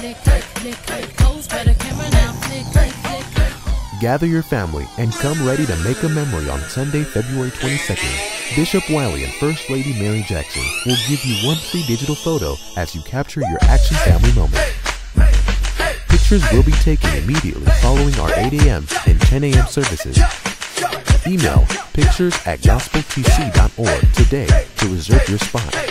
Gather your family and come ready to make a memory on Sunday, February 22nd. Bishop Wiley and First Lady Mary Jackson will give you one free digital photo as you capture your Action Family moment. Pictures will be taken immediately following our 8 a.m. and 10 a.m. services. Email pictures@gospeltc.org today to reserve your spot.